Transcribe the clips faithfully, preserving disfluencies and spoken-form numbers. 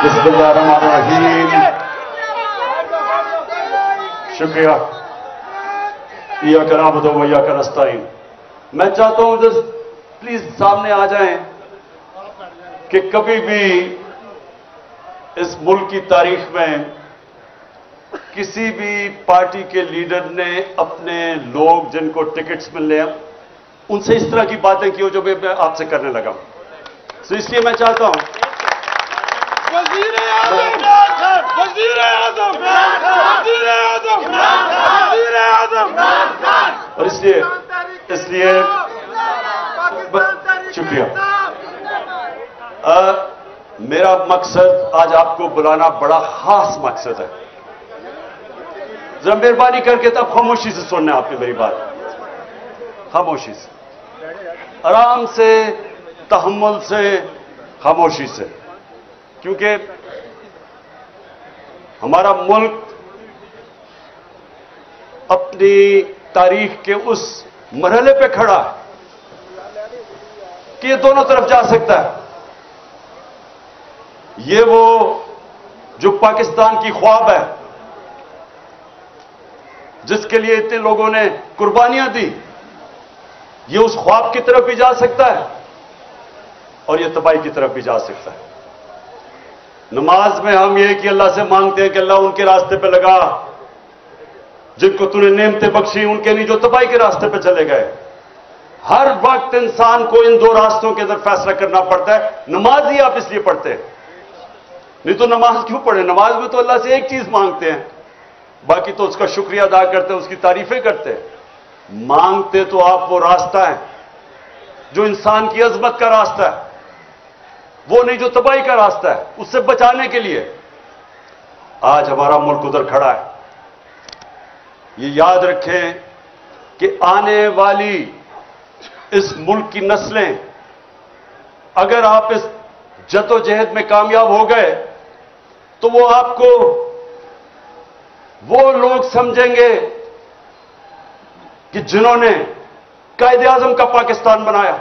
बिस्मिल्लाहिर्रहमानिर्रहीम। शुक्रिया। इय्याका नअबुदु व इय्याका नस्तईन। मैं चाहता हूं जस्ट प्लीज सामने आ जाएं कि कभी भी इस मुल्क की तारीख में किसी भी पार्टी के लीडर ने अपने लोग जिनको टिकट्स मिलने हैं उनसे इस तरह की बातें की हो जो मैं आपसे करने लगा। तो इसलिए मैं चाहता हूं वज़ीर आज़म वज़ीर आज़म वज़ीर आज़म वज़ीर आज़म और इसलिए इसलिए शुक्रिया। आ, मेरा मकसद आज आपको बुलाना बड़ा खास मकसद है। जरा मेहरबानी करके तब खामोशी से सुनना है आपने मेरी बात, खामोशी से, आराम से, तहम्मुल से, खामोशी से, क्योंकि हमारा मुल्क अपनी तारीख के उस मरहले पे खड़ा है कि ये दोनों तरफ जा सकता है। ये वो जो पाकिस्तान की ख्वाब है जिसके लिए इतने लोगों ने कुर्बानियां दी, ये उस ख्वाब की तरफ भी जा सकता है और ये तबाही की तरफ भी जा सकता है। नमाज में हम ये कि अल्लाह से मांगते हैं कि अल्लाह उनके रास्ते पे लगा जिनको तूने नेमतें बख्शी, उनके नहीं जो तबाही के रास्ते पे चले गए। हर वक्त इंसान को इन दो रास्तों के अंदर फैसला करना पड़ता है। नमाज ही आप इसलिए पढ़ते हैं, नहीं तो नमाज क्यों पढ़े? नमाज में तो अल्लाह से एक चीज मांगते हैं, बाकी तो उसका शुक्रिया अदा करते हैं, उसकी तारीफें करते हैं। मांगते तो आप वो रास्ता है जो इंसान की अजमत का रास्ता है, वो नहीं जो तबाही का रास्ता है। उससे बचाने के लिए आज हमारा मुल्क उधर खड़ा है। ये याद रखें कि आने वाली इस मुल्क की नस्लें, अगर आप इस जद्दोजहद में कामयाब हो गए तो वो आपको वो लोग समझेंगे कि जिन्होंने कायदे आजम का पाकिस्तान बनाया।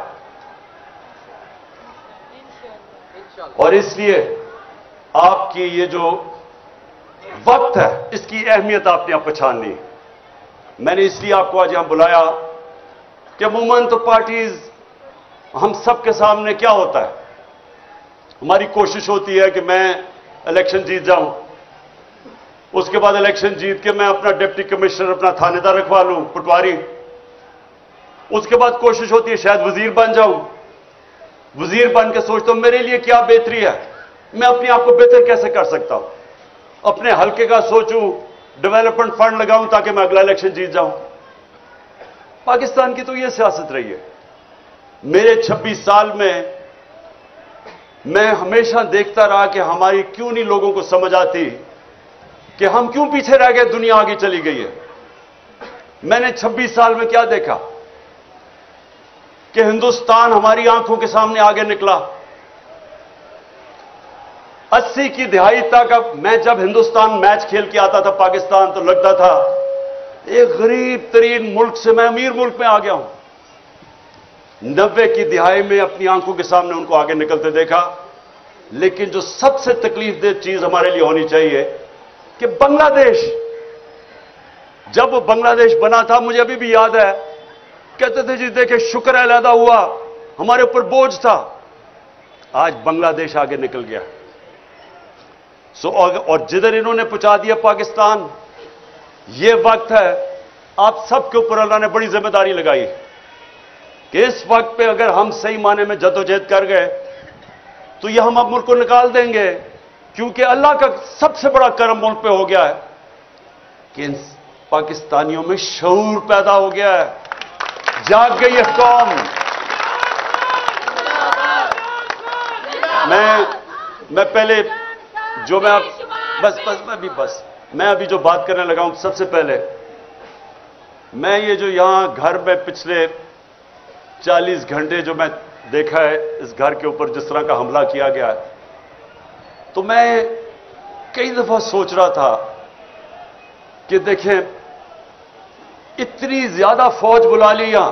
और इसलिए आपकी ये जो वक्त है इसकी अहमियत आपने अब पहचाननी है। मैंने इसलिए आपको आज यहां बुलाया कि अमूमन तो पार्टीज, हम सबके सामने क्या होता है, हमारी कोशिश होती है कि मैं इलेक्शन जीत जाऊं, उसके बाद इलेक्शन जीत के मैं अपना डिप्टी कमिश्नर, अपना थानेदार रखवा लूं, पटवारी। उसके बाद कोशिश होती है शायद वजीर बन जाऊं। वजीर बन के सोचता हूं मेरे लिए क्या बेहतरी है, मैं अपने आप को बेहतर कैसे कर सकता हूं, अपने हल्के का सोचूं, डेवलपमेंट फंड लगाऊं ताकि मैं अगला इलेक्शन जीत जाऊं। पाकिस्तान की तो यह सियासत रही है। मेरे छब्बीस साल में मैं हमेशा देखता रहा कि हमारी क्यों नहीं लोगों को समझ आती कि हम क्यों पीछे रह गए, दुनिया आगे चली गई है। मैंने छब्बीस साल में क्या देखा कि हिंदुस्तान हमारी आंखों के सामने आगे निकला। अस्सी की दिहाई तक मैं जब हिंदुस्तान मैच खेल के आता था पाकिस्तान, तो लगता था एक गरीब तरीन मुल्क से मैं अमीर मुल्क में आ गया हूं। नब्बे की दिहाई में अपनी आंखों के सामने उनको आगे निकलते देखा। लेकिन जो सबसे तकलीफ दे चीज हमारे लिए होनी चाहिए कि बांग्लादेश, जब वो बांग्लादेश बना था, मुझे अभी भी याद है, कहते थे जी देखे शुक्र है अलहदा हुआ, हमारे ऊपर बोझ था। आज बांग्लादेश आगे निकल गया। सो और जिधर इन्होंने पहुंचा दिया पाकिस्तान, ये वक्त है आप सबके ऊपर अल्लाह ने बड़ी जिम्मेदारी लगाई कि इस वक्त पे अगर हम सही माने में जद्दोजहद कर गए तो ये हम अब मुल्क को निकाल देंगे। क्योंकि अल्लाह का सबसे बड़ा करम मुल्क पे हो गया है कि इन पाकिस्तानियों में शऊर पैदा हो गया है, जाग गई है कौम। मैं मैं पहले जो मैं आप बस बस मैं भी बस मैं अभी जो बात करने लगा हूं, सबसे पहले मैं ये जो यहां घर में पिछले चालीस घंटे जो मैं देखा है इस घर के ऊपर जिस तरह का हमला किया गया है, तो मैं कई दफा सोच रहा था कि देखें इतनी ज्यादा फौज बुला ली यहां,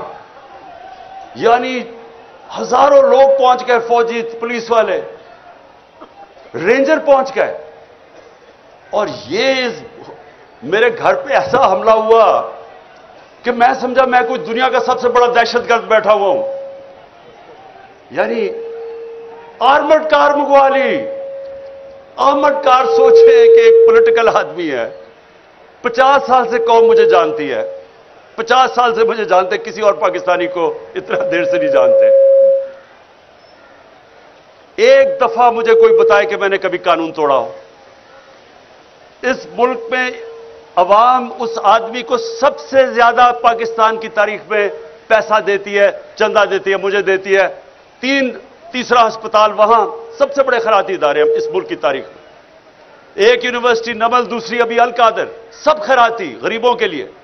यानी हजारों लोग पहुंच गए, फौजी पुलिस वाले, रेंजर पहुंच गए और ये मेरे घर पे ऐसा हमला हुआ कि मैं समझा मैं कोई दुनिया का सबसे बड़ा दहशतगर्द बैठा हुआ हूं। यानी आर्मर्ड कार मंगवा ली। आर्मर्ड कार, सोचे कि एक पॉलिटिकल आदमी है, पचास साल से कौम मुझे जानती है, पचास साल से मुझे जानते, किसी और पाकिस्तानी को इतना देर से नहीं जानते। एक दफा मुझे कोई बताए कि मैंने कभी कानून तोड़ा हो। इस मुल्क में अवाम उस आदमी को सबसे ज्यादा पाकिस्तान की तारीख में पैसा देती है, चंदा देती है, मुझे देती है। तीन तीसरा अस्पताल वहां सबसे बड़े खैराती इदारे हैं इस मुल्क की तारीख में। एक यूनिवर्सिटी नमल, दूसरी अभी अल कादर, सब खैराती गरीबों के लिए।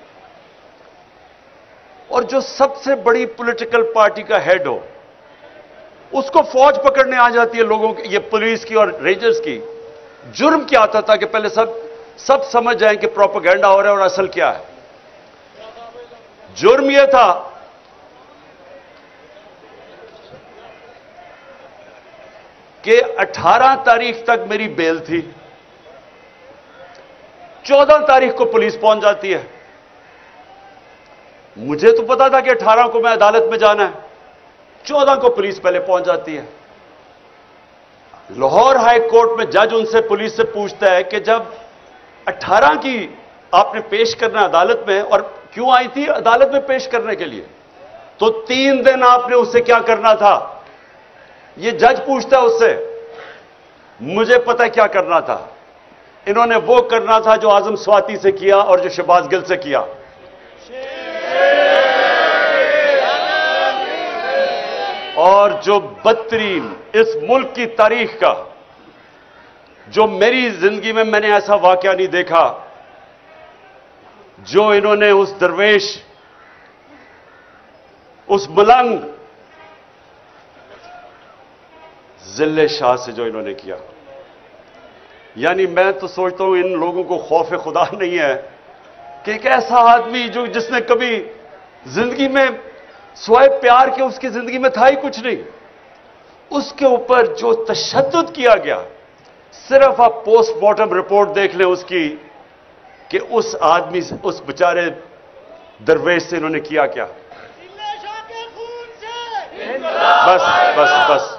और जो सबसे बड़ी पॉलिटिकल पार्टी का हेड हो, उसको फौज पकड़ने आ जाती है लोगों की, ये पुलिस की और रेंजर्स की। जुर्म क्या आता था कि पहले सब सब समझ जाएं कि प्रोपेगेंडा हो रहा है और असल क्या है। जुर्म यह था कि अठारह तारीख तक मेरी बेल थी, चौदह तारीख को पुलिस पहुंच जाती है। मुझे तो पता था कि अठारह को मैं अदालत में जाना है, चौदह को पुलिस पहले पहुंच जाती है। लाहौर हाई कोर्ट में जज उनसे, पुलिस से पूछता है कि जब अठारह की आपने पेश करना अदालत में, और क्यों आई थी अदालत में पेश करने के लिए, तो तीन दिन आपने उससे क्या करना था, यह जज पूछता है उससे। मुझे पता है क्या करना था। इन्होंने वो करना था जो आजम स्वाति से किया और जो शहबाज गिल से किया। और जो बदतरीन इस मुल्क की तारीख का, जो मेरी जिंदगी में मैंने ऐसा वाकया नहीं देखा, जो इन्होंने उस दरवेश, उस मलंग जिले शाह से जो इन्होंने किया। यानी मैं तो सोचता हूं इन लोगों को खौफ खुदा नहीं है कि एक ऐसा आदमी जो जिसने कभी जिंदगी में स्वाय प्यार के उसकी जिंदगी में था ही कुछ नहीं, उसके ऊपर जो तशद्दुद किया गया। सिर्फ आप पोस्टमार्टम रिपोर्ट देख लें उसकी कि उस आदमी से, उस बेचारे दरवेश से इन्होंने किया क्या। बस बस बस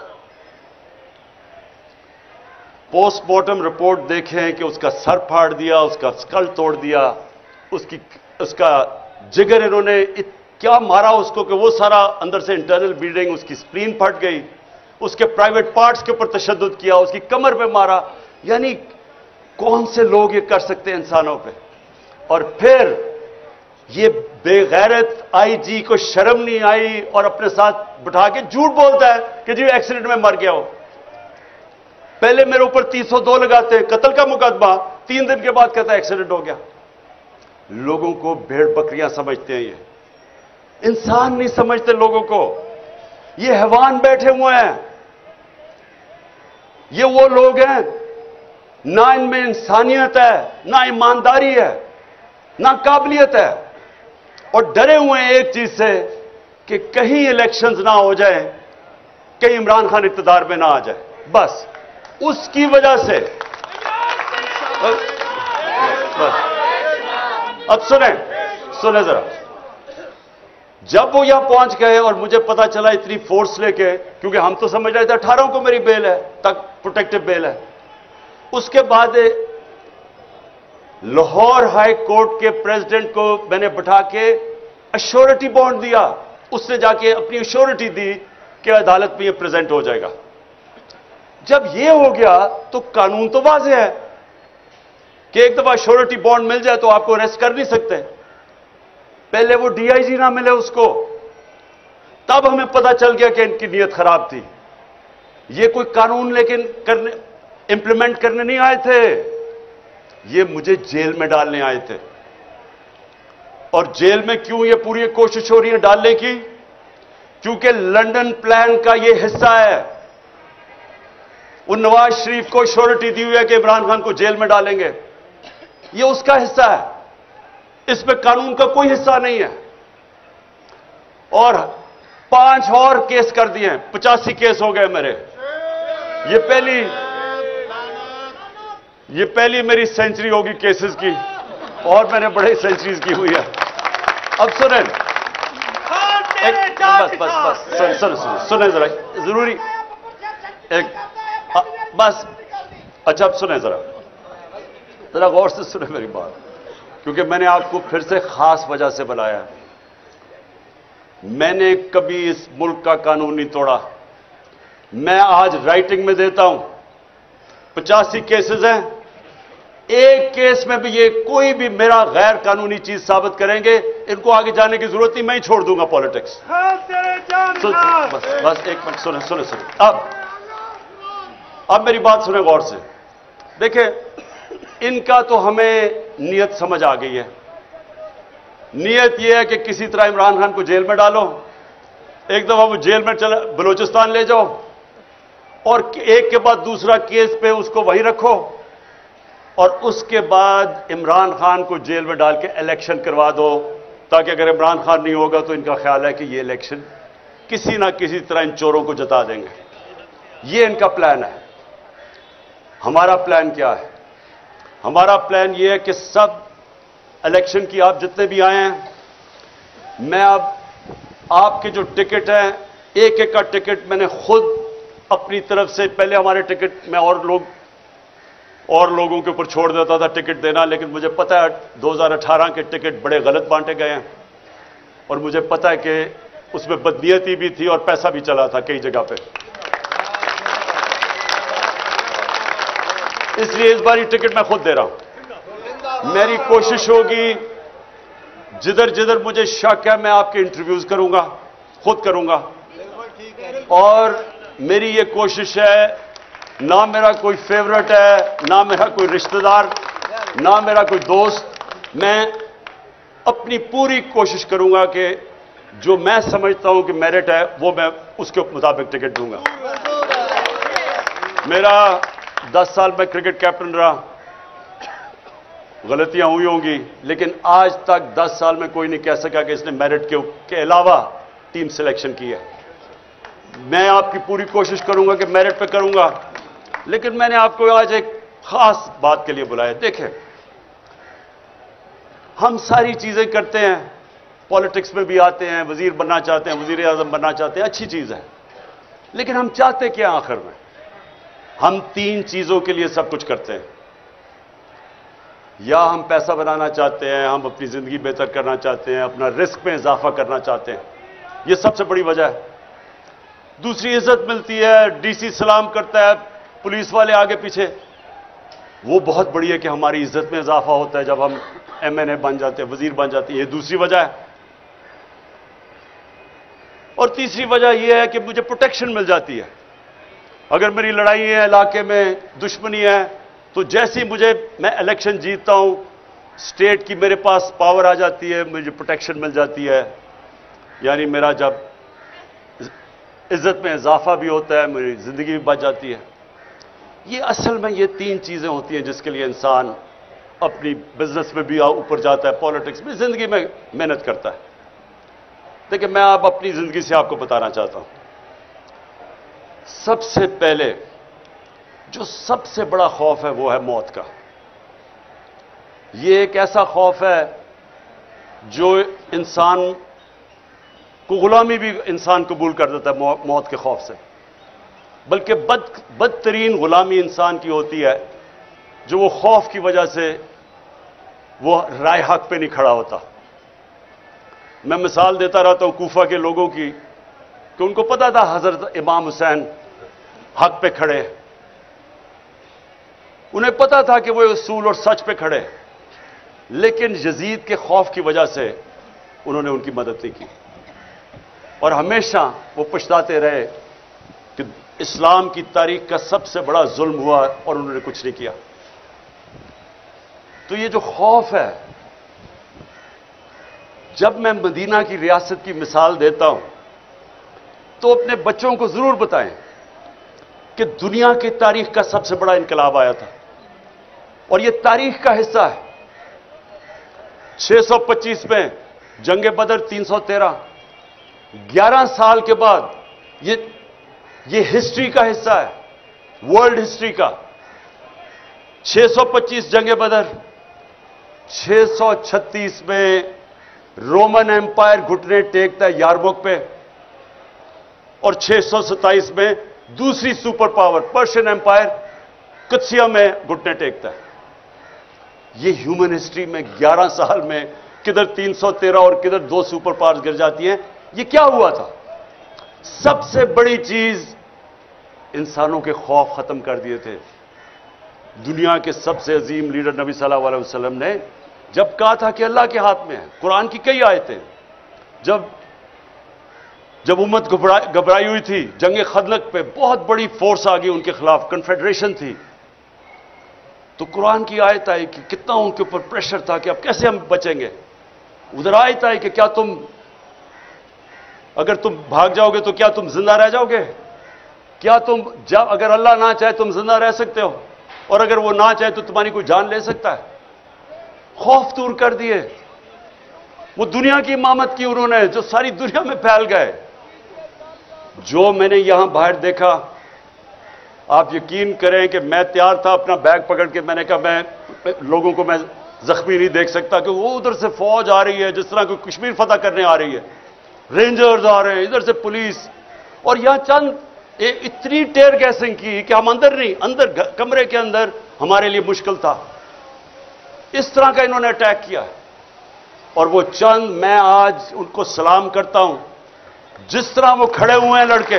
पोस्टमार्टम रिपोर्ट देखें कि उसका सर फाड़ दिया, उसका स्कल तोड़ दिया, उसकी उसका जिगर इन्होंने क्या मारा उसको कि वो सारा अंदर से इंटरनल ब्लीडिंग, उसकी स्प्लीन फट गई, उसके प्राइवेट पार्ट्स के ऊपर तशद्दुद किया, उसकी कमर पे मारा। यानी कौन से लोग ये कर सकते हैं इंसानों पे। और फिर ये बेगैरत आईजी को शर्म नहीं आई और अपने साथ बिठा के झूठ बोलता है कि जी एक्सीडेंट में मर गया हो। पहले मेरे ऊपर तीन सौ दो लगाते हैं, कत्ल का मुकदमा, तीन दिन के बाद कहता है एक्सीडेंट हो गया। लोगों को भेड़ बकरियां समझते हैं, ये इंसान नहीं समझते लोगों को। ये हैवान बैठे हुए हैं, ये वो लोग हैं ना इनमें इंसानियत है, ना ईमानदारी है, ना काबिलियत है, और डरे हुए हैं एक चीज से कि कहीं इलेक्शंस ना हो जाए, कहीं इमरान खान इक़्तिदार में ना आ जाए। बस उसकी वजह से बस। अब सुने सुने जरा, जब वो यहां पहुंच गए और मुझे पता चला इतनी फोर्स लेके, क्योंकि हम तो समझ रहे थे अठारह को मेरी बेल है, तक प्रोटेक्टिव बेल है। उसके बाद लाहौर हाई कोर्ट के प्रेसिडेंट को मैंने बिठा के अश्योरिटी बॉन्ड दिया, उसने जाके अपनी अश्योरिटी दी कि अदालत में ये प्रेजेंट हो जाएगा। जब ये हो गया तो कानून तो वाज़ेह है कि एक दफा अश्योरिटी बॉन्ड मिल जाए तो आपको अरेस्ट कर नहीं सकते। पहले वो डीआईजी ना मिले उसको, तब हमें पता चल गया कि इनकी नीयत खराब थी। ये कोई कानून लेकिन करने इंप्लीमेंट करने नहीं आए थे, ये मुझे जेल में डालने आए थे। और जेल में क्यों ये पूरी कोशिश हो रही है डालने की? क्योंकि लंदन प्लान का ये हिस्सा है। वो नवाज शरीफ को श्योरिटी दी हुई है कि इमरान खान को जेल में डालेंगे, ये उसका हिस्सा है, इसमें कानून का कोई हिस्सा नहीं है। और पांच और केस कर दिए, पचासी केस हो गए मेरे। ये पहली ये पहली मेरी सेंचुरी होगी केसेस की, और मैंने बड़े सेंचुरीज की हुई है। अब सुने, एक बस बस बस सुन सुन सुन सुने जरा, जरूरी एक आ, बस अच्छा अब सुने जरा, जरा गौर से सुने मेरी बात, क्योंकि मैंने आपको फिर से खास वजह से बुलाया। मैंने कभी इस मुल्क का कानून नहीं तोड़ा। मैं आज राइटिंग में देता हूं, पचासी केसेस हैं, एक केस में भी ये कोई भी मेरा गैर कानूनी चीज साबित करेंगे, इनको आगे जाने की जरूरत नहीं, मैं ही छोड़ दूंगा पॉलिटिक्स। सुन, बस बस एक मिनट सुने सुने सुने अब अब मेरी बात सुने गौर से। देखिए, इनका तो हमें नियत समझ आ गई है। नियत यह है कि किसी तरह इमरान खान को जेल में डालो, एक दफा वो जेल में चला बलूचिस्तान ले जाओ, और एक के बाद दूसरा केस पे उसको वहीं रखो, और उसके बाद इमरान खान को जेल में डाल के इलेक्शन करवा दो, ताकि अगर इमरान खान नहीं होगा तो इनका ख्याल है कि ये इलेक्शन किसी ना किसी तरह इन चोरों को जता देंगे। ये इनका प्लान है। हमारा प्लान क्या है? हमारा प्लान ये है कि सब इलेक्शन की आप जितने भी आए हैं, मैं अब आपके जो टिकट हैं, एक एक का टिकट मैंने खुद अपनी तरफ से, पहले हमारे टिकट में और लोग और लोगों के ऊपर छोड़ देता था टिकट देना, लेकिन मुझे पता है दो हज़ार अठारह के टिकट बड़े गलत बांटे गए हैं, और मुझे पता है कि उसमें बदनीयती भी थी और पैसा भी चला था कई जगह पे। इसलिए इस बार ये टिकट मैं खुद दे रहा हूं। मेरी कोशिश होगी, जिधर जिधर मुझे शक है मैं आपके इंटरव्यूज करूंगा, खुद करूंगा, और मेरी ये कोशिश है, ना मेरा कोई फेवरेट है, ना मेरा कोई रिश्तेदार, ना मेरा कोई दोस्त, मैं अपनी पूरी कोशिश करूंगा कि जो मैं समझता हूं कि मेरिट है वो मैं उसके मुताबिक टिकट दूंगा। मेरा दस साल में क्रिकेट कैप्टन रहा, गलतियां हुई होंगी, लेकिन आज तक दस साल में कोई नहीं कह सका कि इसने मेरिट के, के अलावा टीम सिलेक्शन की है। मैं आपकी पूरी कोशिश करूंगा कि मेरिट पे करूंगा, लेकिन मैंने आपको आज एक खास बात के लिए बुलाया। देखें, हम सारी चीजें करते हैं, पॉलिटिक्स में भी आते हैं, वजीर बनना चाहते हैं, वजीर आजम बनना चाहते हैं, अच्छी चीज है, लेकिन हम चाहते क्या आखिर में? हम तीन चीजों के लिए सब कुछ करते हैं। या हम पैसा बनाना चाहते हैं, हम अपनी जिंदगी बेहतर करना चाहते हैं, अपना रिस्क में इजाफा करना चाहते हैं, यह सबसे बड़ी वजह है। दूसरी, इज्जत मिलती है, डीसी सलाम करता है, पुलिस वाले आगे पीछे, वो बहुत बड़ी है कि हमारी इज्जत में इजाफा होता है जब हम एमएनए बन जाते हैं, वजीर बन जाते हैं। ये दूसरी वजह है। और तीसरी वजह यह है कि मुझे प्रोटेक्शन मिल जाती है। अगर मेरी लड़ाई है, इलाके में दुश्मनी है, तो जैसे ही मुझे मैं इलेक्शन जीतता हूं, स्टेट की मेरे पास पावर आ जाती है, मुझे प्रोटेक्शन मिल जाती है, यानी मेरा जब इज्जत में इजाफा भी होता है, मेरी जिंदगी भी बच जाती है। ये असल में ये तीन चीजें होती हैं जिसके लिए इंसान अपनी बिजनेस में भी ऊपर जाता है, पॉलिटिक्स में, जिंदगी में मेहनत करता है। देखिए, मैं अब अपनी जिंदगी से आपको बताना चाहता हूं। सबसे पहले जो सबसे बड़ा खौफ है वो है मौत का। ये एक ऐसा खौफ है जो इंसान को गुलामी भी इंसान कबूल कर देता है मौत के खौफ से, बल्कि बद बदतरीन गुलामी इंसान की होती है जो वो खौफ की वजह से वो राय हक पे नहीं खड़ा होता। मैं मिसाल देता रहता हूं कूफा के लोगों की, कि उनको पता था हजरत इमाम हुसैन हक पे खड़े, उन्हें पता था कि वो उसूल और सच पे खड़े, लेकिन यजीद के खौफ की वजह से उन्होंने उनकी मदद नहीं की, और हमेशा वो पछताते रहे कि इस्लाम की तारीख का सबसे बड़ा जुल्म हुआ और उन्होंने कुछ नहीं किया। तो ये जो खौफ है, जब मैं मदीना की रियासत की मिसाल देता हूं तो अपने बच्चों को जरूर बताएं कि दुनिया की तारीख का सबसे बड़ा इनकलाब आया था, और यह तारीख का हिस्सा है। छह सौ पच्चीस में जंग बदर, तीन सौ तेरह, ग्यारह साल के बाद ये ये हिस्ट्री का हिस्सा है, वर्ल्ड हिस्ट्री का। छह सौ पच्चीस जंगे बदर, छह सौ छत्तीस में रोमन एम्पायर घुटने टेकता है यारमुक पे, और छह सौ सत्ताईस में दूसरी सुपर पावर पर्शियन एम्पायर कुत्सिया में घुटने टेकता है। ये ह्यूमन हिस्ट्री में ग्यारह साल में किधर तीन सौ तेरह और किधर दो सुपर पावर्स गिर जाती हैं। ये क्या हुआ था? सबसे बड़ी चीज, इंसानों के खौफ खत्म कर दिए थे। दुनिया के सबसे अजीम लीडर नबी सल्लल्लाहु अलैहि वसल्लम ने जब कहा था कि अल्लाह के हाथ में है, कुरान की कई आयतें, जब जब उम्मत घबराई हुई थी, जंगे खंदक पे बहुत बड़ी फोर्स आ गई उनके खिलाफ, कन्फेडरेशन थी, तो कुरान की आयत आई कि कितना उनके ऊपर प्रेशर था कि अब कैसे हम बचेंगे। उधर आयत आई कि क्या तुम, अगर तुम भाग जाओगे तो क्या तुम जिंदा रह जाओगे? क्या तुम जब अगर अल्लाह ना चाहे तुम जिंदा रह सकते हो, और अगर वो ना चाहे तो तुम्हारी कोई जान ले सकता है? खौफ दूर कर दिए। वो दुनिया की इमामत की उन्होंने, जो सारी दुनिया में फैल गए। जो मैंने यहां बाहर देखा, आप यकीन करें कि मैं तैयार था अपना बैग पकड़ के, मैंने कहा मैं लोगों को मैं जख्मी नहीं देख सकता, कि वो उधर से फौज आ रही है जिस तरह कोई कश्मीर फतह करने आ रही है, रेंजर्स आ रहे हैं, इधर से पुलिस, और यहां चंद इतनी टेयर गैसिंग की कि हम अंदर नहीं, अंदर कमरे के अंदर हमारे लिए मुश्किल था। इस तरह का इन्होंने अटैक किया, और वो चंद, मैं आज उनको सलाम करता हूं, जिस तरह वो खड़े हुए हैं लड़के।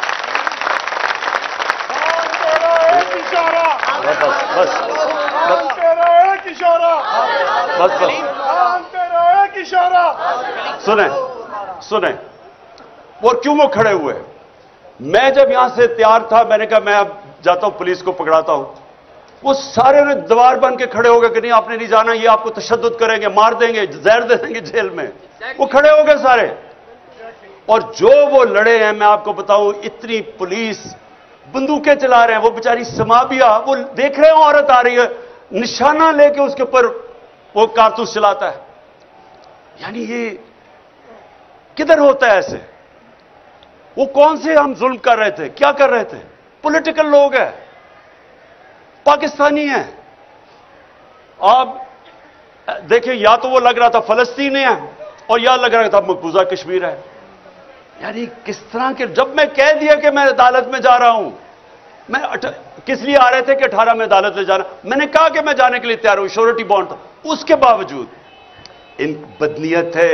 बस बस बस तेरा एक इशारा, बस बस तेरा एक इशारा। सुने सुने वो क्यों वो खड़े हुए? मैं जब यहां से तैयार था, मैंने कहा मैं अब जाता हूं, पुलिस को पकड़ाता हूं। वो सारे ने दीवार बन के खड़े हो गए कि नहीं आपने नहीं जाना, ये आपको तशद्दुद करेंगे, मार देंगे, जहर दे देंगे जेल में। वो खड़े हो गए सारे, और जो वो लड़े हैं, मैं आपको बताऊं, इतनी पुलिस बंदूकें चला रहे हैं। वो बेचारी समाबिया, वो देख रहे हो औरत आ रही है, निशाना लेके उसके ऊपर वो कारतूस चलाता है। यानी ये किधर होता है ऐसे? वो कौन से हम जुल्म कर रहे थे, क्या कर रहे थे? पॉलिटिकल लोग हैं, पाकिस्तानी हैं। आप देखिए, या तो वो लग रहा था फलस्तीनी है, और या लग रहा था मकबूजा कश्मीर है। यानी किस तरह के, जब मैं कह दिया कि मैं अदालत में जा रहा हूं, मैं अट, किस लिए आ रहे थे कि अठारह में अदालत में जाना, मैंने कहा कि मैं जाने के लिए तैयार हूं, श्योरिटी बॉन्ड था, उसके बावजूद इन बदनीयत थे,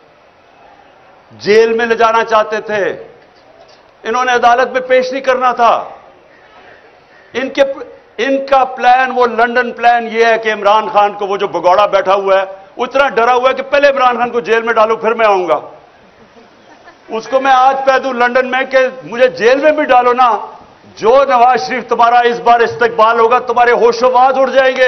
जेल में ले जाना चाहते थे, इन्होंने अदालत में पेश नहीं करना था। इनके इनका प्लान, वो लंदन प्लान ये है कि इमरान खान को, वो जो भगौड़ा बैठा हुआ है, उतना डरा हुआ है कि पहले इमरान खान को जेल में डालो फिर मैं आऊंगा। उसको मैं आज कह दूं लंदन में कि मुझे जेल में भी डालो ना, जो नवाज शरीफ तुम्हारा इस बार इस्तकबाल होगा, तुम्हारे होशोवाज उड़ जाएंगे।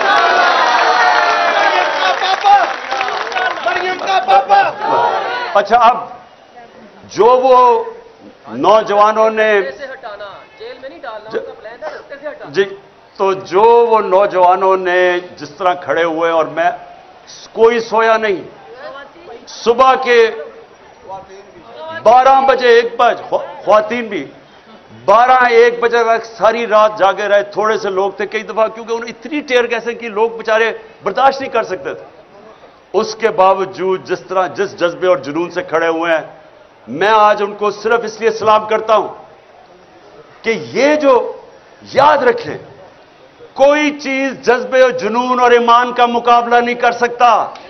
अच्छा, अब जो वो नौजवानों ने हटाना, जेल में नहीं डालना, उनका प्लान है रस्ते से हटाना। जी, तो जो वो नौजवानों ने जिस तरह खड़े हुए, और मैं कोई सोया नहीं, सुबह के बारह बजे एक बज ख्वातीन भी बारह एक बजे तक सारी रात जागे रहे। थोड़े से लोग थे कई दफा, क्योंकि उन्हें इतनी टेयर गैसें कि लोग बेचारे बर्दाश्त नहीं कर सकते थे। उसके बावजूद जिस तरह, जिस जज्बे और जुनून से खड़े हुए हैं, मैं आज उनको सिर्फ इसलिए सलाम करता हूं कि ये जो याद रखें, कोई चीज जज्बे और जुनून और ईमान का मुकाबला नहीं कर सकता।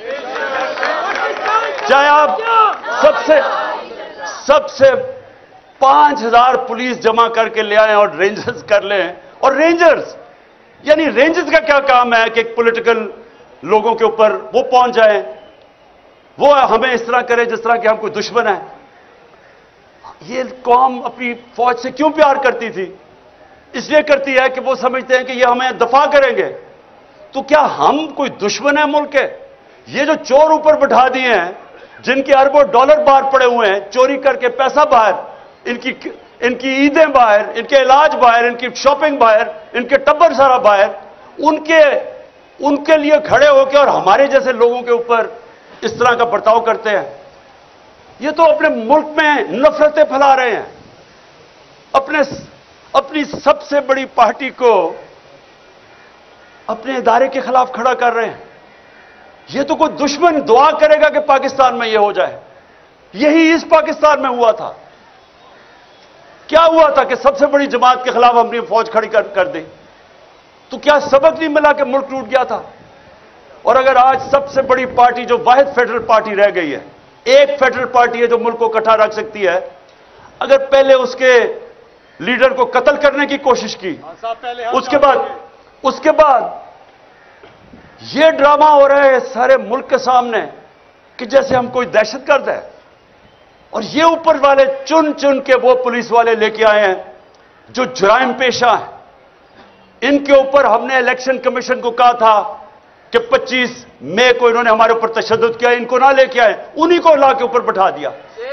चाहे आप सबसे सबसे पांच हजार पुलिस जमा करके ले आए और रेंजर्स कर लें, और रेंजर्स यानी रेंजर्स का क्या काम है कि पॉलिटिकल लोगों के ऊपर वो पहुंच जाए, वो हमें इस तरह करे जिस तरह कि हम कोई दुश्मन है। ये कौम अपनी फौज से क्यों प्यार करती थी? इसलिए करती है कि वो समझते हैं कि ये हमें दफा करेंगे। तो क्या हम कोई दुश्मन है मुल्क के? ये जो चोर ऊपर बैठा दिए हैं, जिनके अरबों डॉलर बाहर पड़े हुए हैं, चोरी करके पैसा बाहर, इनकी इनकी ईदें बाहर, इनके इलाज बाहर, इनकी शॉपिंग बाहर, इनके टब्बर सारा बाहर, उनके उनके लिए खड़े होकर और हमारे जैसे लोगों के ऊपर इस तरह का बर्ताव करते हैं। ये तो अपने मुल्क में नफरतें फैला रहे हैं। अपने अपनी सबसे बड़ी पार्टी को अपने इदारे के खिलाफ खड़ा कर रहे हैं। यह तो कोई दुश्मन दुआ करेगा कि पाकिस्तान में यह हो जाए। यही इस पाकिस्तान में हुआ था। क्या हुआ था कि सबसे बड़ी जमात के खिलाफ हमने फौज खड़ी कर, कर दी। तो क्या सबक नहीं मिला कि मुल्क टूट गया था? और अगर आज सबसे बड़ी पार्टी जो वाहिद फेडरल पार्टी रह गई है, एक फेडरल पार्टी है जो मुल्क को इकट्ठा रख सकती है, अगर पहले उसके लीडर को कत्ल करने की कोशिश की, उसके बाद उसके बाद यह ड्रामा हो रहा है सारे मुल्क के सामने कि जैसे हम कोई दहशतगर्द है, और ये ऊपर वाले चुन चुन के वो पुलिस वाले लेके आए हैं जो जुराइम पेशा है। इनके ऊपर हमने इलेक्शन कमीशन को कहा था कि पच्चीस मई को इन्होंने हमारे ऊपर तशद्दुद किया, इनको ना लेके आए, उन्हीं को ला के ऊपर बैठा दिया।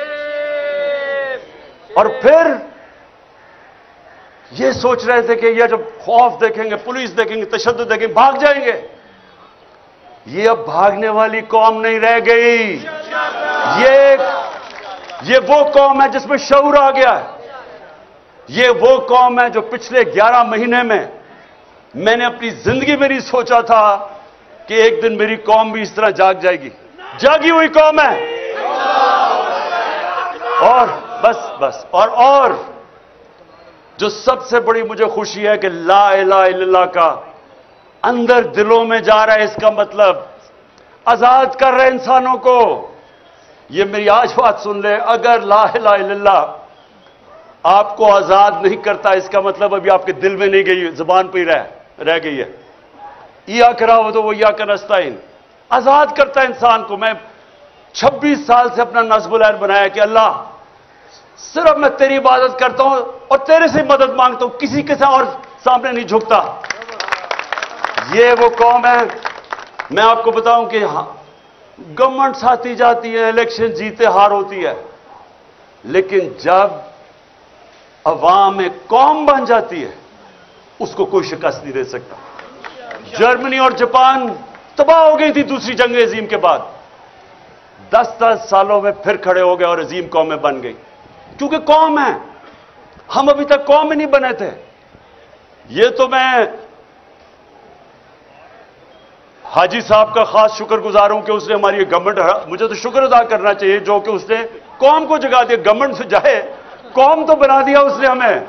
और फिर ये सोच रहे थे कि ये जब खौफ देखेंगे, पुलिस देखेंगे, तशद्दुद देखेंगे, भाग जाएंगे। ये अब भागने वाली कौम नहीं रह गई। ये ये वो कौम है जिसमें शऊर आ गया है। ये वो कौम है जो पिछले ग्यारह महीने में मैंने अपनी जिंदगी में नहीं सोचा था कि एक दिन मेरी कौम भी इस तरह जाग जाएगी। जागी हुई कौम है। और बस बस और और जो सबसे बड़ी मुझे खुशी है कि ला इलाहा इल्लल्लाह का अंदर दिलों में जा रहा है। इसका मतलब आजाद कर रहे इंसानों को। ये मेरी आज बात सुन ले, अगर ला इलाहा इल्लल्लाह आपको आजाद नहीं करता, इसका मतलब अभी आपके दिल में नहीं गई, जुबान पर ही रह रह गई है। या करा वो तो वो या का नस्ताइन आजाद करता है इंसान को। मैं छब्बीस साल से अपना नस्बुल ऐन बनाया कि अल्लाह सिर्फ मैं तेरी इबादत करता हूं और तेरे से मदद मांगता हूं, किसी के साथ और सामने नहीं झुकता। ये वो कौम है। मैं आपको बताऊं कि गवर्नमेंट आती जाती है, इलेक्शन जीते हार होती है, लेकिन जब अवाम एक कौम बन जाती है उसको कोई शिकस्त नहीं दे सकता। जर्मनी और जापान तबाह हो गई थी दूसरी जंग अजीम के बाद। दस दस सालों में फिर खड़े हो गए और अजीम कौमें बन गई, क्योंकि कौम है। हम अभी तक कौम ही नहीं बने थे। ये तो मैं हाजी साहब का खास शुक्रगुजार हूं कि उसने हमारी गवर्नमेंट, मुझे तो शुक्र अदा करना चाहिए जो कि उसने कौम को जगा दिया। गवर्नमेंट से जाए, कौम तो बना दिया उसने हमें।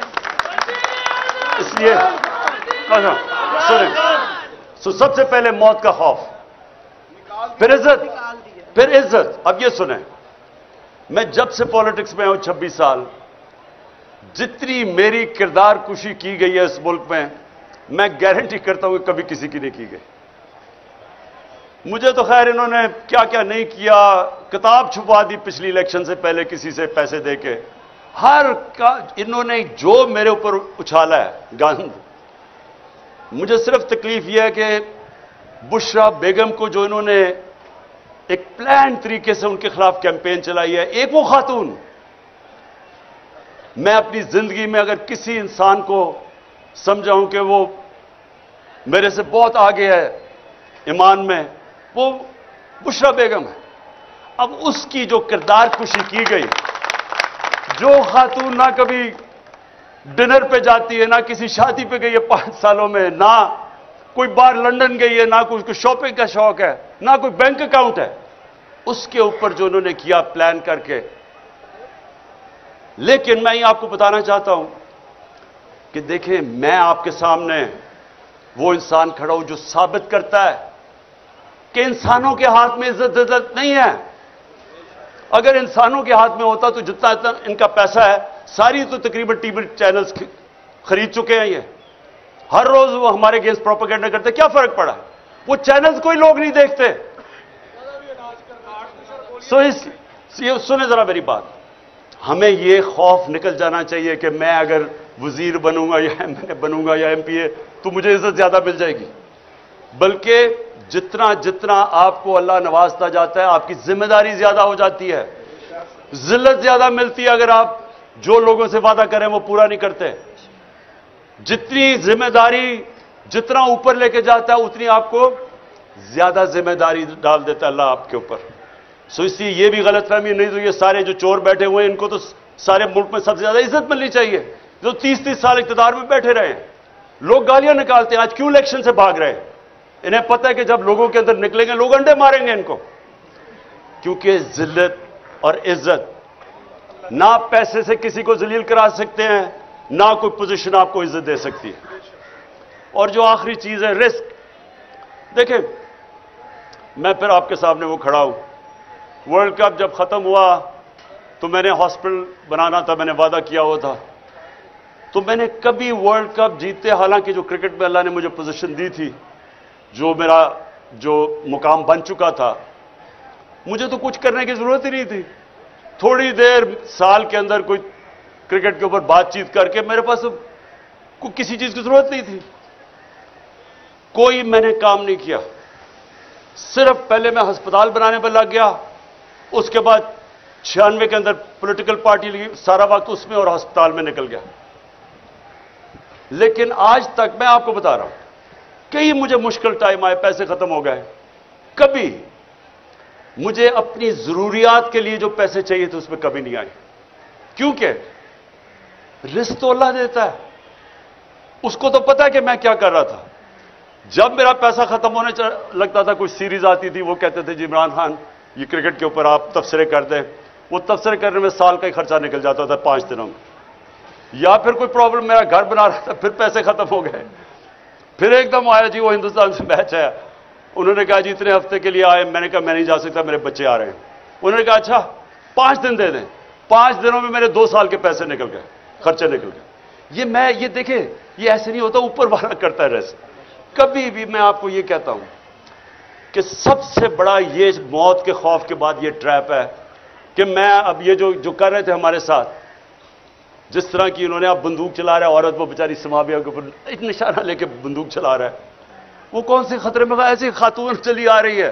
इसलिए सुने, सो सबसे पहले मौत का खौफ, फिर इज्जत, फिर इज्जत। अब ये सुने, मैं जब से पॉलिटिक्स में हूं छब्बीस साल, जितनी मेरी किरदार कुशी की गई है इस मुल्क में, मैं गारंटी करता हूं कि कभी किसी की नहीं की गई। मुझे तो खैर इन्होंने क्या क्या नहीं किया, किताब छुपा दी पिछली इलेक्शन से पहले किसी से पैसे देके, हर का इन्होंने जो मेरे ऊपर उछाला है गंद। मुझे सिर्फ तकलीफ यह है कि बुशरा बेगम को जो इन्होंने एक प्लान तरीके से उनके खिलाफ कैंपेन चलाई है, एक वो खातून, मैं अपनी जिंदगी में अगर किसी इंसान को समझाऊं कि वो मेरे से बहुत आगे है ईमान में, वो बुशरा बेगम है। अब उसकी जो किरदार कुशी की गई, जो खातून ना कभी डिनर पे जाती है, ना किसी शादी पे गई है पांच सालों में, ना कोई बार लंदन गई है, ना कोई शॉपिंग का शौक है, ना कोई बैंक अकाउंट है, उसके ऊपर जो उन्होंने किया प्लान करके। लेकिन मैं ये आपको बताना चाहता हूं कि देखें, मैं आपके सामने वो इंसान खड़ा हूं जो साबित करता है कि इंसानों के हाथ में इज्जत इज्जत नहीं है। अगर इंसानों के हाथ में होता तो जितना इतना इनका पैसा है, सारी तो तकरीबन टीवी चैनल्स खरीद चुके हैं। ये हर रोज वो हमारे अगेंस्ट प्रोपेगेंडा करते, क्या फर्क पड़ा? वो चैनल्स कोई लोग नहीं देखते। सो इस सुने जरा मेरी बात, हमें ये खौफ निकल जाना चाहिए कि मैं अगर वजीर बनूंगा या एमएलए बनूंगा या एमपीए तो मुझे इज्जत ज्यादा मिल जाएगी। बल्कि जितना जितना आपको अल्लाह नवाजता जाता है, आपकी जिम्मेदारी ज्यादा हो जाती है, जिल्लत ज्यादा मिलती है अगर आप जो लोगों से वादा करें वो पूरा नहीं करते। जितनी जिम्मेदारी जितना ऊपर लेके जाता है, उतनी आपको ज्यादा जिम्मेदारी डाल देता है अल्लाह आपके ऊपर। सो इसलिए ये भी गलतफहमी नहीं, तो ये सारे जो चोर बैठे हुए हैं, इनको तो सारे मुल्क में सबसे ज्यादा इज्जत मिलनी चाहिए, जो तीस तीस साल इक़्तिदार में बैठे रहे हैं। लोग गालियां निकालते हैं, आज क्यों इलेक्शन से भाग रहे हैं? इन्हें पता है कि जब लोगों के अंदर निकलेंगे लोग अंडे मारेंगे इनको, क्योंकि जिल्लत और इज्जत ना पैसे से किसी को जलील करा सकते हैं, ना कोई पोजीशन आपको इज्जत दे सकती है। और जो आखिरी चीज है रिस्क, देखें मैं फिर आपके सामने वो खड़ा हूं, वर्ल्ड कप जब खत्म हुआ तो मैंने हॉस्पिटल बनाना था, मैंने वादा किया हुआ था, तो मैंने कभी वर्ल्ड कप जीतते, हालांकि जो क्रिकेट में अल्लाह ने मुझे पोजीशन दी थी, जो मेरा जो मुकाम बन चुका था, मुझे तो कुछ करने की जरूरत ही नहीं थी। थोड़ी देर साल के अंदर कोई क्रिकेट के ऊपर बातचीत करके मेरे पास कोई किसी चीज की जरूरत नहीं थी, कोई मैंने काम नहीं किया। सिर्फ पहले मैं अस्पताल बनाने पर लग गया, उसके बाद छियानवे के अंदर पॉलिटिकल पार्टी लगी, सारा वक्त उसमें और अस्पताल में निकल गया। लेकिन आज तक मैं आपको बता रहा हूं, कई मुझे मुश्किल टाइम आए, पैसे खत्म हो गए, कभी मुझे अपनी जरूरियात के लिए जो पैसे चाहिए थे उसमें कभी नहीं आए, क्योंकि रिस्क तो अल्लाह देता है, उसको तो पता है कि मैं क्या कर रहा था। जब मेरा पैसा खत्म होने लगता था, कुछ सीरीज आती थी, वो कहते थे जी इमरान खान ये क्रिकेट के ऊपर आप तबसरे कर दें, वो तबसरे करने में साल का ही खर्चा निकल जाता था पांच दिनों में। या फिर कोई प्रॉब्लम, मेरा घर बना रहा था, फिर पैसे खत्म हो गए, फिर एकदम आया जी वो हिंदुस्तान से मैच है, उन्होंने कहा जी इतने हफ्ते के लिए आए, मैंने कहा मैं नहीं जा सकता, मेरे बच्चे आ रहे हैं। उन्होंने कहा अच्छा पांच दिन दे दें, पांच दिनों में मेरे दो साल के पैसे निकल गए, खर्चे निकल गए। ये मैं ये देखे, ये ऐसे नहीं होता, ऊपर वाला करता है रेस्ट। कभी भी मैं आपको ये कहता हूं कि सबसे बड़ा ये मौत के खौफ के बाद ये ट्रैप है कि मैं अब ये जो जो कर रहे थे हमारे साथ, जिस तरह की उन्होंने अब बंदूक चला रहा है, औरत वो बेचारी समाबिया के ऊपर एक निशाना लेके बंदूक चला रहा है, वो कौन से खतरे में, ऐसी खातून चली आ रही है।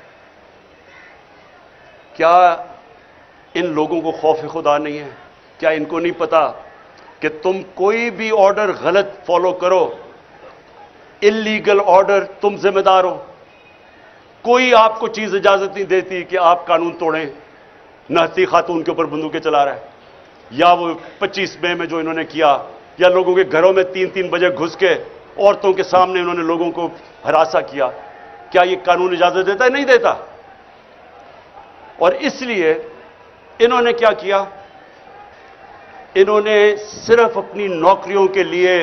क्या इन लोगों को खौफ खुदा नहीं है? क्या इनको नहीं पता कि तुम कोई भी ऑर्डर गलत फॉलो करो, इलीगल ऑर्डर, तुम जिम्मेदार हो। कोई आपको चीज इजाजत नहीं देती कि आप कानून तोड़ें। नहती खातून के ऊपर बंदूकें चला रहा है, या वो पच्चीस मई में जो इन्होंने किया, या लोगों के घरों में तीन तीन बजे घुस के औरतों के सामने उन्होंने लोगों को हरासा किया। क्या ये कानून इजाजत देता है? नहीं देता। और इसलिए इन्होंने क्या किया, इन्होंने सिर्फ अपनी नौकरियों के लिए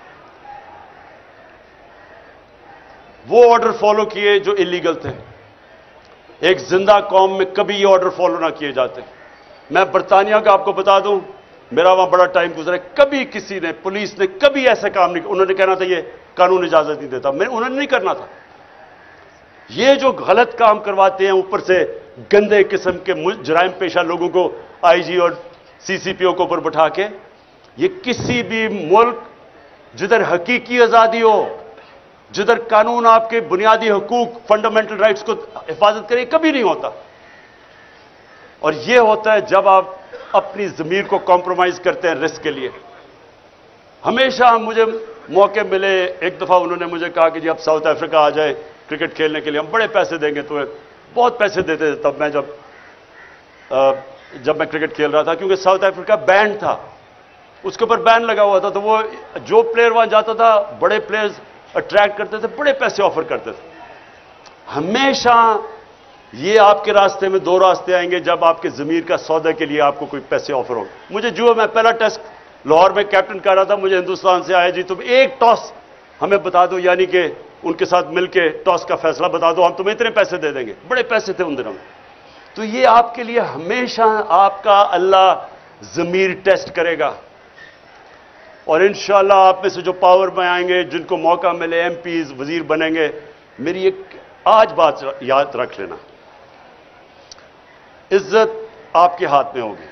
वो ऑर्डर फॉलो किए जो इलीगल थे। एक जिंदा कौम में कभी ये ऑर्डर फॉलो ना किए जाते। मैं बरतानिया का आपको बता दूं, मेरा वहां बड़ा टाइम गुजरा, कभी किसी ने, पुलिस ने कभी ऐसा काम नहीं, उन्होंने कहना था ये कानून इजाजत नहीं देता, मैं उन्होंने नहीं करना था। ये जो गलत काम करवाते हैं, ऊपर से गंदे किस्म के जराइम पेशा लोगों को आईजी और सीसीपीओ को ऊपर बैठा के, ये किसी भी मुल्क जिधर हकीकी आजादी हो, जिधर कानून आपके बुनियादी हुकूक, फंडामेंटल राइट्स को हिफाजत करे, कभी नहीं होता। और यह होता है जब आप अपनी जमीर को कॉम्प्रोमाइज करते हैं रिस्क के लिए। हमेशा मुझे मौके मिले, एक दफा उन्होंने मुझे कहा कि जी आप साउथ अफ्रीका आ जाए क्रिकेट खेलने के लिए, हम बड़े पैसे देंगे तुम्हें। बहुत पैसे देते थे तब मैं जब आ, जब मैं क्रिकेट खेल रहा था, क्योंकि साउथ अफ्रीका बैन था, उसके ऊपर बैन लगा हुआ था, तो वो जो प्लेयर वहां जाता था, बड़े प्लेयर्स अट्रैक्ट करते थे, बड़े पैसे ऑफर करते थे। हमेशा ये आपके रास्ते में दो रास्ते आएंगे, जब आपके जमीर का सौदे के लिए आपको कोई पैसे ऑफर हो। मुझे जो मैं पहला टेस्ट लाहौर में कैप्टन कर रहा था, मुझे हिंदुस्तान से आया जी तुम एक टॉस हमें बता दो, यानी कि उनके साथ मिलके टॉस का फैसला बता दो, हम तुम्हें इतने पैसे दे देंगे। बड़े पैसे थे उन दिनों में। तो ये आपके लिए हमेशा आपका अल्लाह जमीर टेस्ट करेगा। और इंशाअल्लाह आप में से जो पावर में आएंगे, जिनको मौका मिले, एमपीज, वजीर बनेंगे, मेरी एक आज बात याद रख लेना, इज्जत आपके हाथ में होगी।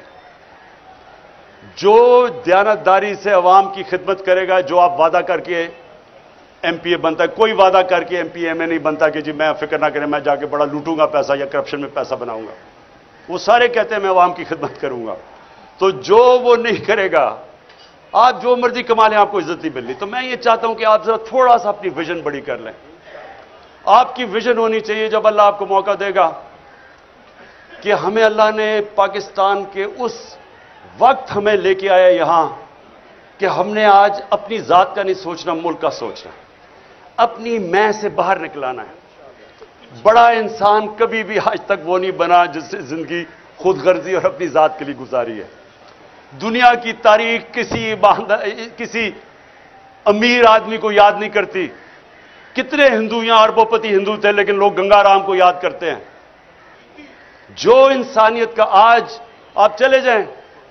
जो दयानतदारी से अवाम की खिदमत करेगा, जो आप वादा करके एमपीए बनता है, कोई वादा करके एमपीए में नहीं बनता कि जी मैं फिक्र ना करें मैं जाके बड़ा लूटूंगा पैसा या करप्शन में पैसा बनाऊंगा। वो सारे कहते हैं मैं अवाम की खिदमत करूंगा। तो जो वो नहीं करेगा, आप जो मर्जी कमा लें, आपको इज्जत नहीं मिलनी। तो मैं ये चाहता हूं कि आप जरा थोड़ा सा अपनी विजन बड़ी कर लें। आपकी विजन होनी चाहिए, जब अल्लाह आपको मौका देगा कि हमें अल्लाह ने पाकिस्तान के उस वक्त हमें लेके आया यहां कि हमने आज अपनी जात का नहीं सोचना, मुल्क का सोचना, अपनी मैं से बाहर निकलाना है। बड़ा इंसान कभी भी आज तक वो नहीं बना जिससे जिंदगी खुदगर्जी और अपनी जात के लिए गुजारी है। दुनिया की तारीख किसी किसी अमीर आदमी को याद नहीं करती। कितने हिंदू यहां अरबोपति हिंदू थे, लेकिन लोग गंगाराम को याद करते हैं। जो इंसानियत का आज आप चले जाएं,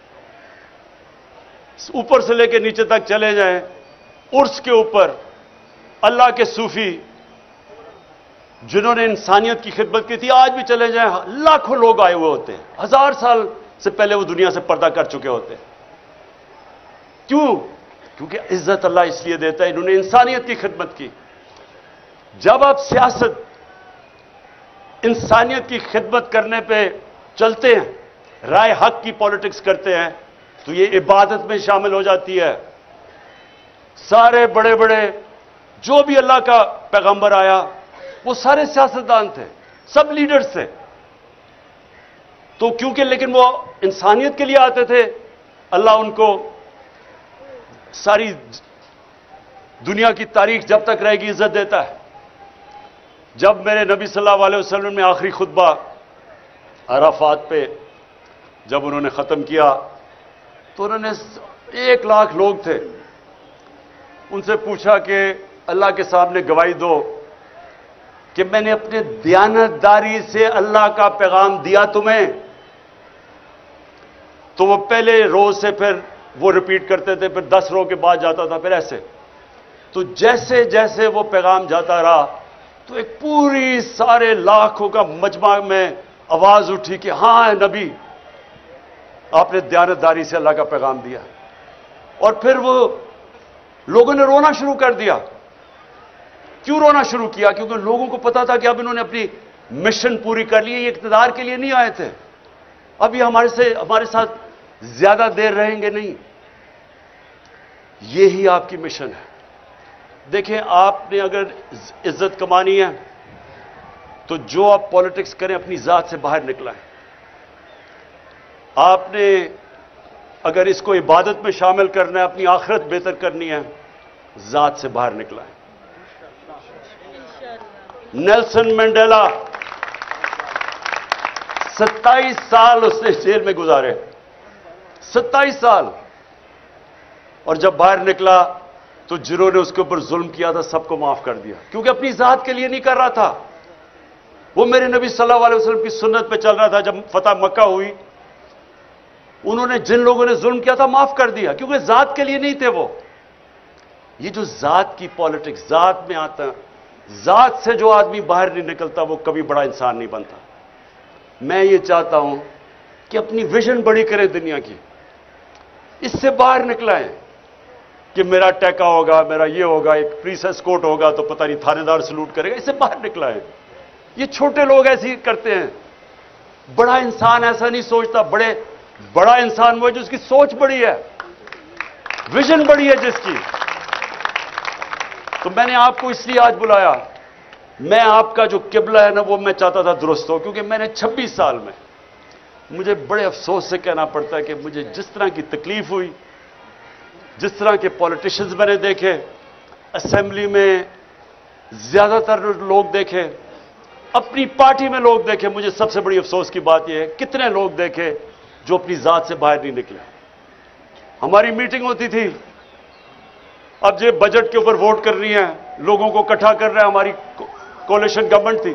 ऊपर से लेकर नीचे तक चले जाएं, उर्स के ऊपर अल्लाह के सूफी जिन्होंने इंसानियत की खिदमत की थी, आज भी चले जाएं, लाखों लोग आए हुए होते हैं। हजार साल से पहले वो दुनिया से पर्दा कर चुके होते हैं। क्यों? क्योंकि इज्जत अल्लाह इसलिए देता है, इन्होंने इंसानियत की खिदमत की। जब आप सियासत इंसानियत की खिदमत करने पे चलते हैं, राय हक की पॉलिटिक्स करते हैं, तो ये इबादत में शामिल हो जाती है। सारे बड़े बड़े जो भी अल्लाह का पैगंबर आया वो सारे सियासतदान थे, सब लीडर्स थे। तो क्योंकि लेकिन वो इंसानियत के लिए आते थे, अल्लाह उनको सारी दुनिया की तारीख जब तक रहेगी इज्जत देता है। जब मेरे नबी सल्लल्लाहु अलैहि वसल्लम ने आखिरी खुतबा अराफात पे जब उन्होंने खत्म किया, तो उन्होंने एक लाख लोग थे, उनसे पूछा कि अल्लाह के सामने गवाही दो कि मैंने अपने दयानतदारी से अल्लाह का पैगाम दिया तुम्हें। तो वो पहले रोज से फिर वो रिपीट करते थे, फिर दस रो के बाद जाता था, फिर ऐसे। तो जैसे जैसे वो पैगाम जाता रहा, तो एक पूरी सारे लाखों का मजमा में आवाज उठी कि हां नबी, आपने दयानतदारी से अल्लाह का पैगाम दिया। और फिर वो लोगों ने रोना शुरू कर दिया। क्यों रोना शुरू किया? क्योंकि लोगों को पता था कि अब इन्होंने अपनी मिशन पूरी कर ली है, ये इक़्तिदार के लिए नहीं आए थे, अब ये हमारे से हमारे साथ ज्यादा देर रहेंगे नहीं। यही आपकी मिशन है। देखें, आपने अगर इज्जत कमानी है तो जो आप पॉलिटिक्स करें अपनी जात से बाहर निकला है। आपने अगर इसको इबादत में शामिल करना है, अपनी आखिरत बेहतर करनी है, जात से बाहर निकला है। नेल्सन मंडेला सत्ताईस साल उसने जेल में गुजारे, सत्ताईस साल। और जब बाहर निकला तो जिन्होंने उसके ऊपर जुल्म किया था सबको माफ कर दिया, क्योंकि अपनी जात के लिए नहीं कर रहा था। वो मेरे नबी सल्लल्लाहु अलैहि वसल्लम की सुन्नत पे चल रहा था। जब फतह मक्का हुई, उन्होंने जिन लोगों ने जुल्म किया था माफ कर दिया, क्योंकि जात के लिए नहीं थे वो। ये जो जात की पॉलिटिक्स, जात में आता है, जात से जो आदमी बाहर नहीं निकलता वो कभी बड़ा इंसान नहीं बनता। मैं ये चाहता हूं कि अपनी विजन बड़ी करें दुनिया की, इससे बाहर निकला है कि मेरा टैका होगा, मेरा ये होगा, एक प्रीसेस कोर्ट होगा तो पता नहीं थानेदार सलूट करेगा, इससे बाहर निकला है। ये छोटे लोग ऐसे ही करते हैं। बड़ा इंसान ऐसा नहीं सोचता। बड़े बड़ा इंसान वो है जिसकी सोच बड़ी है, विजन बड़ी है जिसकी। तो मैंने आपको इसलिए आज बुलाया। मैं आपका जो किबला है ना, वो मैं चाहता था दुरुस्त हो, क्योंकि मैंने छब्बीस साल में, मुझे बड़े अफसोस से कहना पड़ता है कि मुझे जिस तरह की तकलीफ हुई, जिस तरह के पॉलिटिशियंस मैंने देखे, असेंबली में ज्यादातर लोग देखे, अपनी पार्टी में लोग देखे, मुझे सबसे बड़ी अफसोस की बात यह है कितने लोग देखे जो अपनी जात से बाहर नहीं निकले। हमारी मीटिंग होती थी, अब ये बजट के ऊपर वोट कर रही है, लोगों को इकट्ठा कर रहे हैं, हमारी कोalition गवर्नमेंट थी।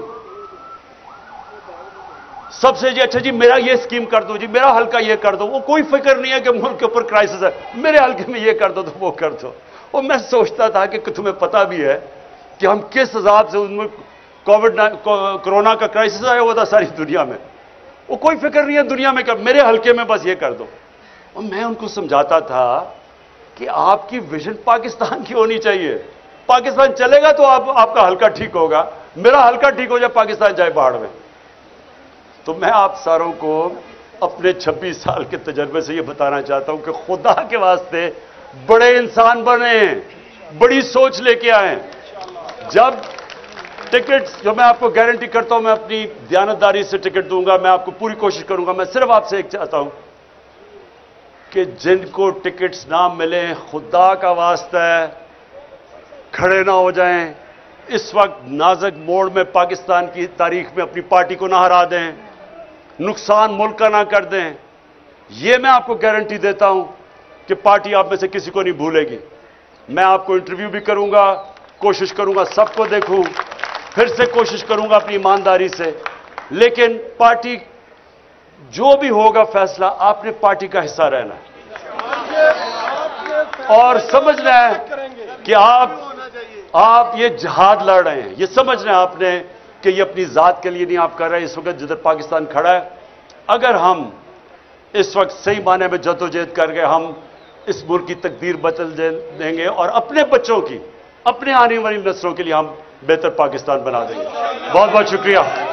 सबसे जी अच्छा जी मेरा ये स्कीम कर दो, जी मेरा हल्का ये कर दो। वो कोई फिक्र नहीं है कि मुल्क के ऊपर क्राइसिस है, मेरे हल्के में ये कर दो तो वो कर दो। और मैं सोचता था कि तुम्हें पता भी है कि हम किस हिसाब से उनमें कोविड कोरोना का क्राइसिस आया हुआ था सारी दुनिया में। वो कोई फिक्र नहीं है दुनिया में, कर मेरे हल्के में बस ये कर दो। और मैं उनको समझाता था कि आपकी विजन पाकिस्तान की होनी चाहिए। पाकिस्तान चलेगा तो आप, आपका हल्का ठीक होगा, मेरा हल्का ठीक हो जाए, पाकिस्तान जाए बाढ़ में। तो मैं आप सारों को अपने छब्बीस साल के तजर्बे से यह बताना चाहता हूं कि खुदा के वास्ते बड़े इंसान बने, बड़ी सोच लेके आए। जब टिकट, जो मैं आपको गारंटी करता हूं, मैं अपनी दयानतदारी से टिकट दूंगा, मैं आपको पूरी कोशिश करूंगा। मैं सिर्फ आपसे एक चाहता हूं कि जिनको टिकट्स ना मिले, खुदा का वास्ता है खड़े ना हो जाएं। इस वक्त नाजुक मोड़ में पाकिस्तान की तारीख में अपनी पार्टी को ना हरा दें, नुकसान मुल्क का ना कर दें। यह मैं आपको गारंटी देता हूं कि पार्टी आप में से किसी को नहीं भूलेगी। मैं आपको इंटरव्यू भी करूंगा, कोशिश करूंगा सबको देखूं, फिर से कोशिश करूंगा अपनी ईमानदारी से। लेकिन पार्टी जो भी होगा फैसला, आपने पार्टी का हिस्सा रहना है और समझना है कि आप आप ये जिहाद लड़ रहे हैं। ये समझना है आपने कि ये अपनी जात के लिए नहीं आप कर रहे हैं। इस वक्त जिधर पाकिस्तान खड़ा है, अगर हम इस वक्त सही माने में जद्दोजहद करके हम इस मुल्क की तकदीर बदल देंगे और अपने बच्चों की, अपने आने वाली नस्लों के लिए हम बेहतर पाकिस्तान बना देंगे। बहुत बहुत शुक्रिया।